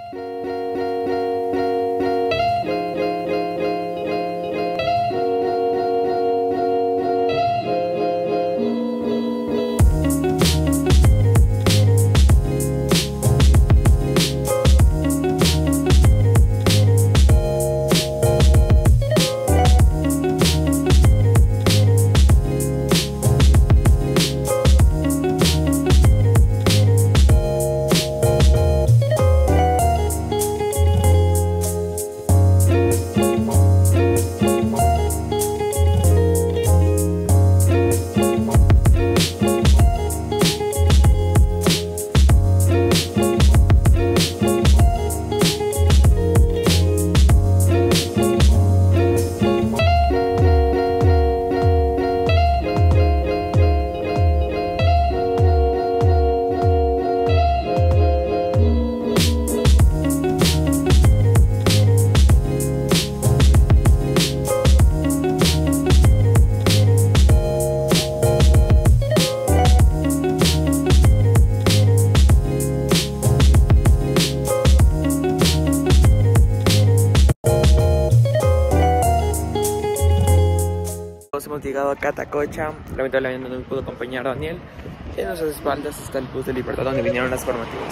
Hemos llegado a Catacocha, lamentablemente no nos pudo acompañar Daniel. En nuestras espaldas está el bus de Libertad donde vinieron las formativas.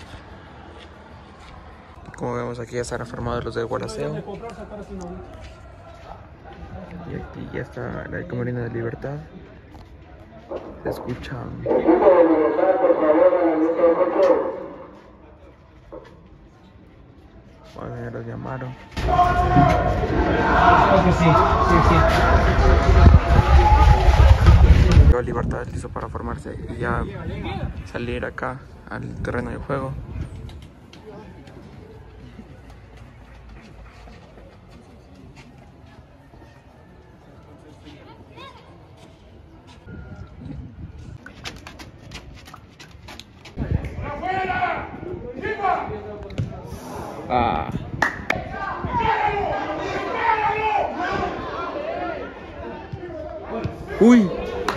Como vemos aquí ya están reformados los del Gualaceo. Y aquí ya está la Camarina de Libertad. Se escuchan. Bueno, ya los llamaron. Libertad listo para formarse y ya salir acá al terreno de juego. Uy.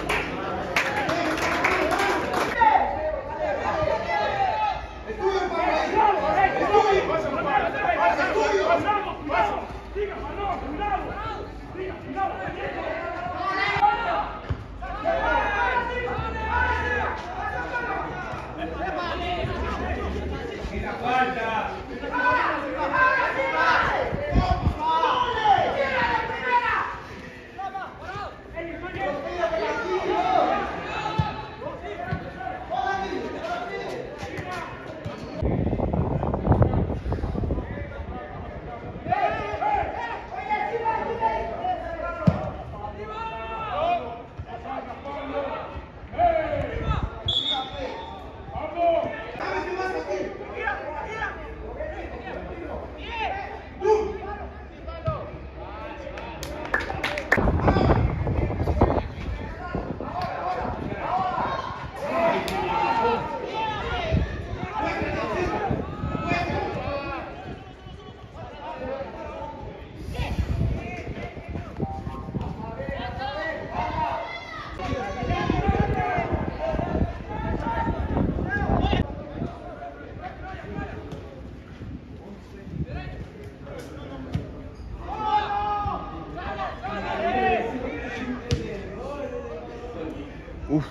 Uf.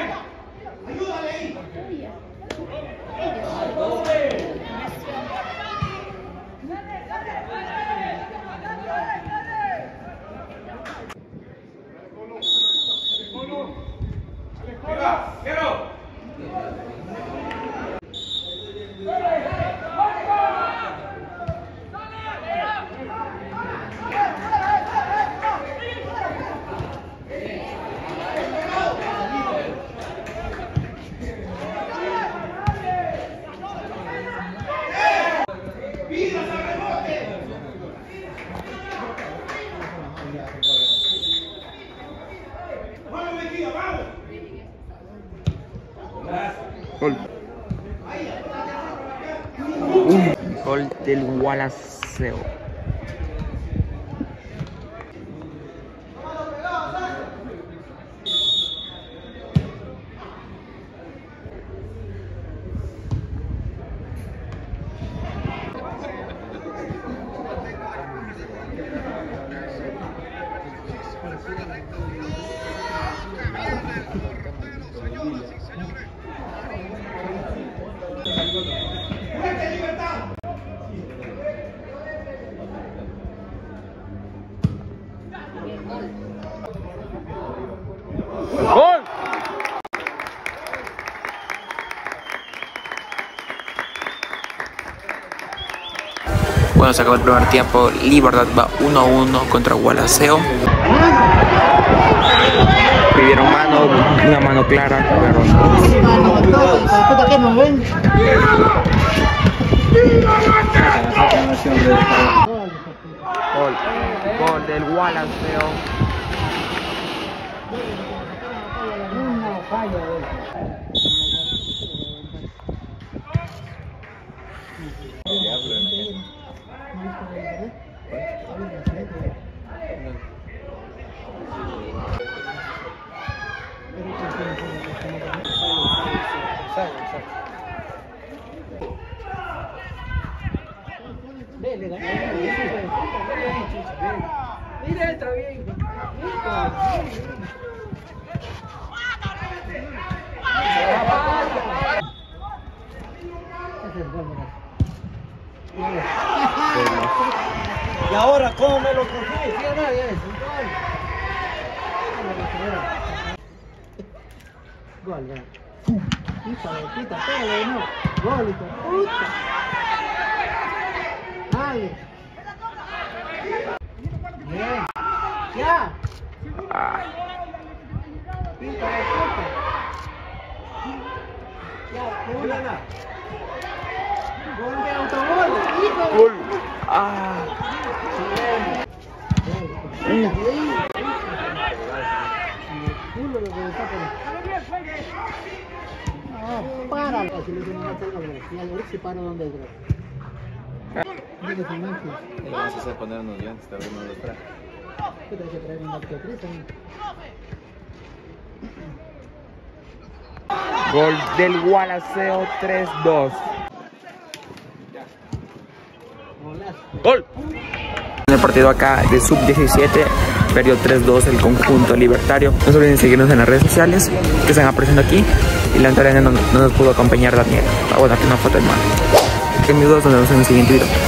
Gol. Gol del Gualaceo. ¡Gol! Bueno, se acabó el primer tiempo. Libertad va 1-1 contra Gualaceo. Pidieron mano, una mano clara, pero gol del Gualaceo. Mira, está bien. Y ahora, ¿cómo me lo cogí? ¿Sí o no? Gol, ya. Hijo de puta, pégale, no. Gol, hijo de puta. Dale. Bien. Ya. Hijo de puta. Ya, de una. Gol de autogol. Hijo de... Gol. Para, si le dicen una tela, y a ver si paro donde es. Le vamos a hacer poner unos dientes, tal vez no los trae. Hay que traer un marco 3 también. Gol del Gualaceo 3-2. Gol. En el partido acá de sub-17 perdió 3-2 el conjunto libertario. No se olviden seguirnos en las redes sociales que están apareciendo aquí. Y lamentablemente no nos pudo acompañar Daniel. Bueno, aquí una foto de mano. En mis dos nos vemos en el siguiente video.